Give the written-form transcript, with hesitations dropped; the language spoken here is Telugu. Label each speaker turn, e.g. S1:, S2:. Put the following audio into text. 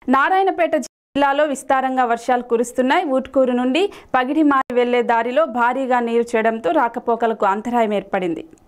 S1: నారాయణపేట జిల్లాలో విస్తారంగా వర్షాలు కురుస్తున్నాయి. ఊట్కూరు నుండి పగిడిమారి వెళ్లే దారిలో భారీగా నీరు చేరడంతో రాకపోకలకు అంతరాయం ఏర్పడింది.